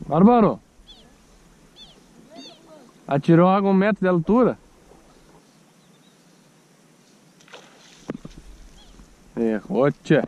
Bárbaro, atirou água 1 metro de altura? Errou, tchê.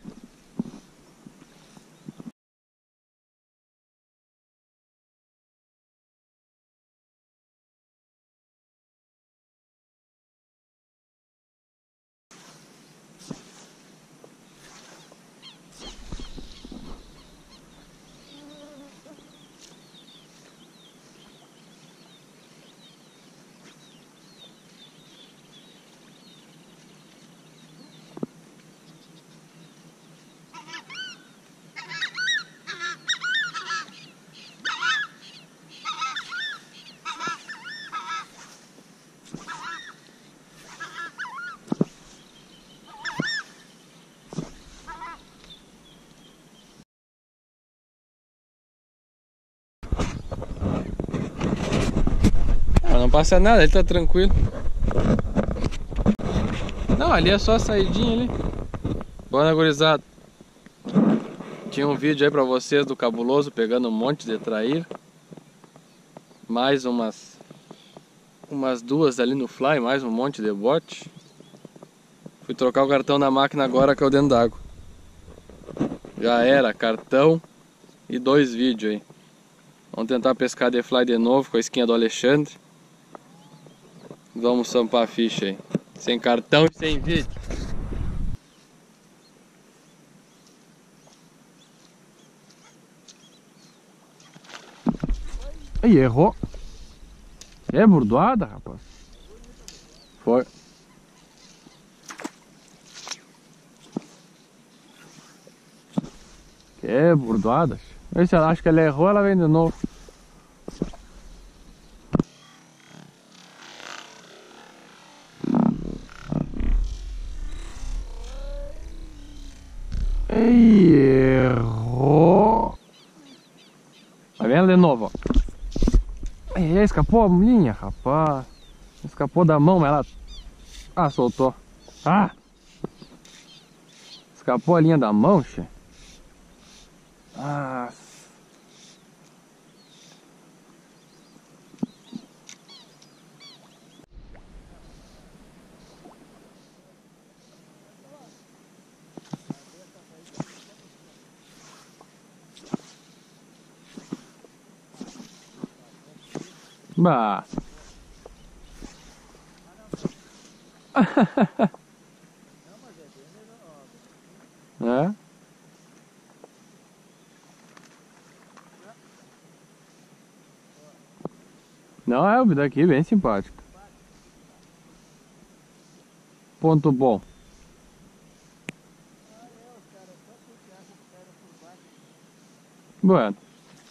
Não passa nada, ele tá tranquilo. Não, ali é só a saidinha ali. Boa, gurizada. Tinha um vídeo aí pra vocês do Cabuloso pegando um monte de traíra. Mais umas duas ali no fly, mais um monte de bote. Fui trocar o cartão na máquina agora, caiu dentro d'água. Já era, cartão e 2 vídeos aí. Vamos tentar pescar de fly de novo com a isquinha do Alexandre. Vamos sampar a ficha aí. Sem cartão e sem vídeo. Aí, errou. É bordoada, rapaz. Foi. É bordoada. Esse, acho que ela errou, ela vem de novo. Ei, errou. Vai vendo de novo, ó. Ei, escapou a linha, rapaz. Escapou da mão, mas ela... Ah, soltou. Ah! Escapou a linha da mão, che. Ah. Bah. É? Não, é o vídeo aqui bem simpático. Ponto bom. Bueno.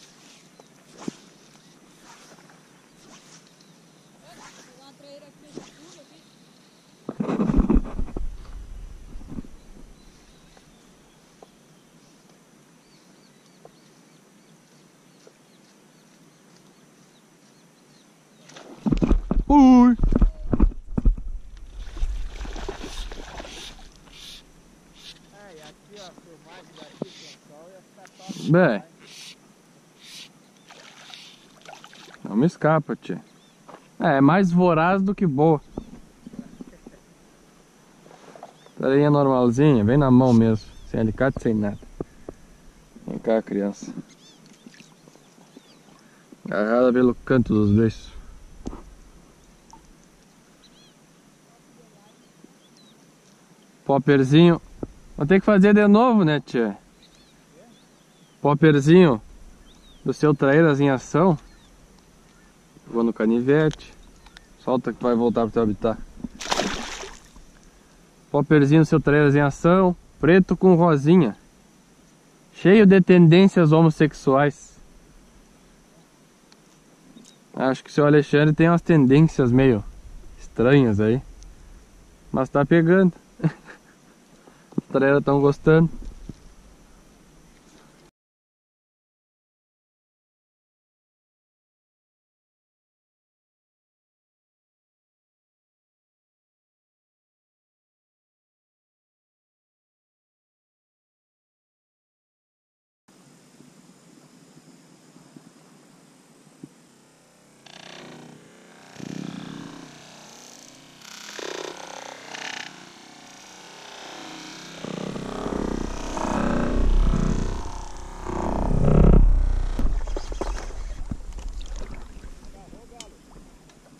Ui. E aqui, ó, a filmagem daqui com o sol ia ficar top. Bem. Não me escapa, tia. É mais voraz do que boa. Tarinha normalzinha, bem na mão mesmo. Sem alicate, sem nada. Vem cá, criança. Agarrada pelo canto dos beiços. Popperzinho. Vou ter que fazer de novo, né, tia? Popperzinho do seu traíras em ação. Vou no canivete. Solta que vai voltar pro teu habitat. Popperzinho do seu traíras em ação. Preto com rosinha. Cheio de tendências homossexuais. Acho que o seu Alexandre tem umas tendências meio estranhas aí. Mas tá pegando. Os traíras estão gostando.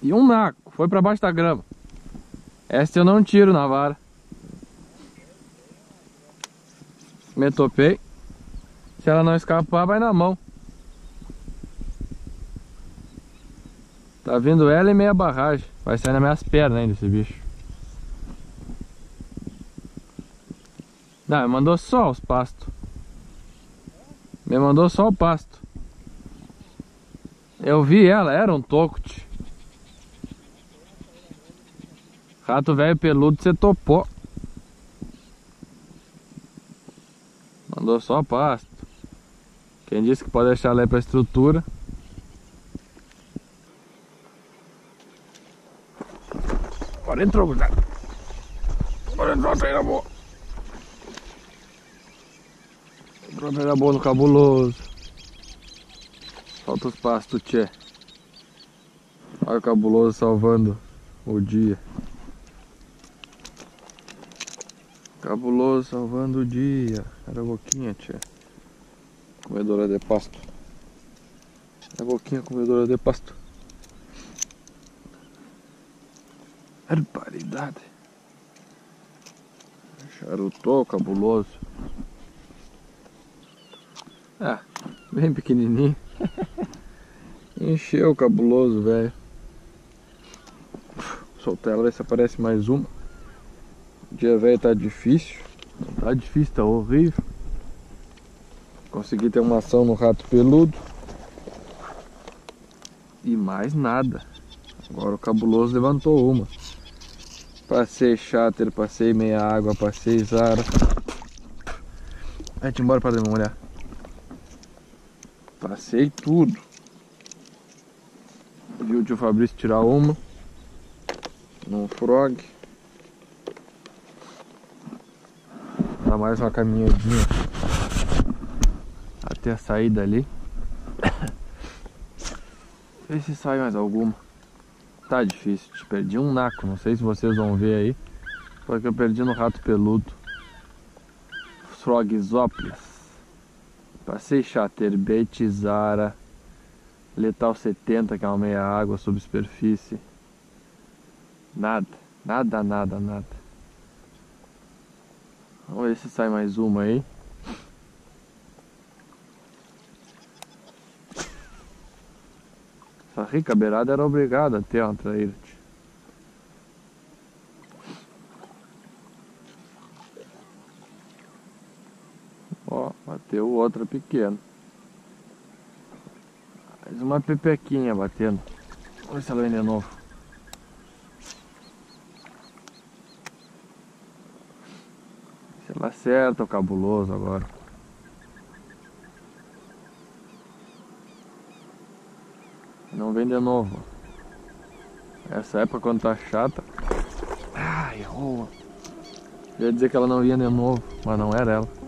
E um naco, foi pra baixo da grama. Essa eu não tiro na vara. Me topei. Se ela não escapar, vai na mão. Tá vindo ela e meia barragem. Vai sair nas minhas pernas ainda esse bicho. Não, me mandou só os pastos. Me mandou só o pasto. Eu vi ela, era um toco-te. Rato velho peludo, você topou. Mandou só pasto. Quem disse que pode deixar ela aí pra estrutura? Agora entrou, cuidado. Agora entrou a traíra boa. Entrou a traíra boa no cabuloso. Falta os pastos, tchê. Olha o cabuloso salvando o dia. Cabuloso salvando o dia. Era a boquinha, tchê. Comedora de pasto. É a boquinha comedora de pasto. Barbaridade. Charutou, cabuloso. Ah, bem pequenininho. Encheu o cabuloso, velho. Soltar ela, ver se aparece mais uma. O dia velho tá difícil. Não tá difícil, tá horrível. Consegui ter uma ação no rato peludo. E mais nada. Agora o cabuloso levantou uma. Passei cháter, passei meia água, passei zara. Vai-te embora para me molhar. Passei tudo. Vi o tio Fabrício tirar uma. Num frog. Dá mais uma caminhadinha até a saída ali. Vê se sai mais alguma. Tá difícil, perdi um naco, não sei se vocês vão ver aí. Foi que eu perdi no rato peludo. Frogzópolis. Passei chatterbait, zara, letal 70, que é uma meia água sob superfície. Nada, nada, nada, nada. Vamos ver se sai mais uma aí. Essa rica beirada era obrigada a ter uma traíra. Ó, bateu outra pequena. Mais uma pepequinha batendo. Vamos ver se ela vem de novo. Se ela acerta o cabuloso agora. Não vem de novo. Essa época quando tá chata. Ai, errou. Eu ia dizer que ela não vinha de novo, mas não era ela.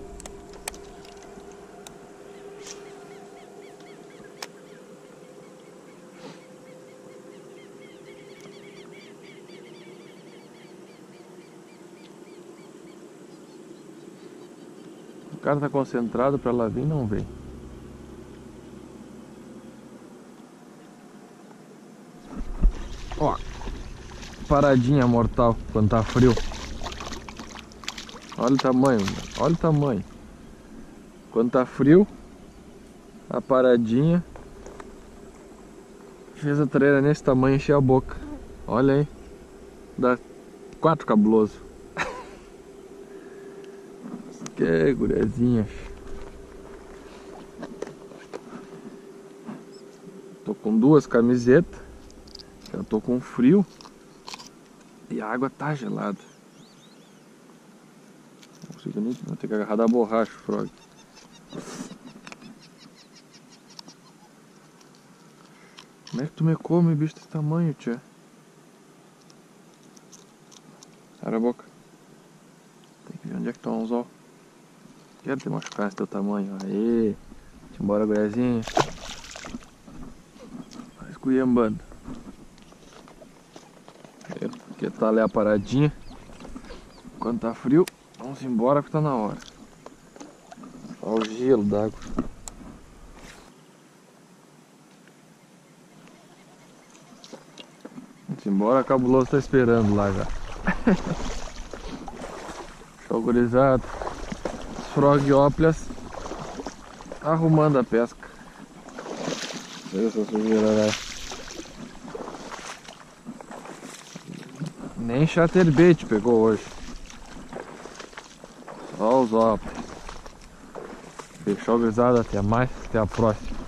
O cara tá concentrado pra ela vir, não vem. Ó, paradinha mortal quando tá frio. Olha o tamanho, olha o tamanho. Quando tá frio, a paradinha fez a traíra nesse tamanho, encher a boca. Olha aí, dá 4 cabulosos. Que guriazinhas. Tô com 2 camisetas. Eu tô com frio. E a água tá gelada. Não consigo nem, vou ter que agarrar da borracha, frog. Como é que tu me come, bicho desse tamanho, tia? Abre a boca. Tem que ver onde é que tá o anzol. Quero te machucar esse teu tamanho. Aê. Vamos embora, guriazinha. Vai esculhambando. Porque tá ali a paradinha. Quando tá frio, vamos embora que tá na hora. Olha o gelo d'água. Embora, Cabuloso tá esperando lá já. Show, gurizada. Os frogióplias arrumando a pesca. Olha essa sujeira, velho. Nem chatterbait pegou hoje. Só os óculos. Fechou, gurizada. Até mais. Até a próxima.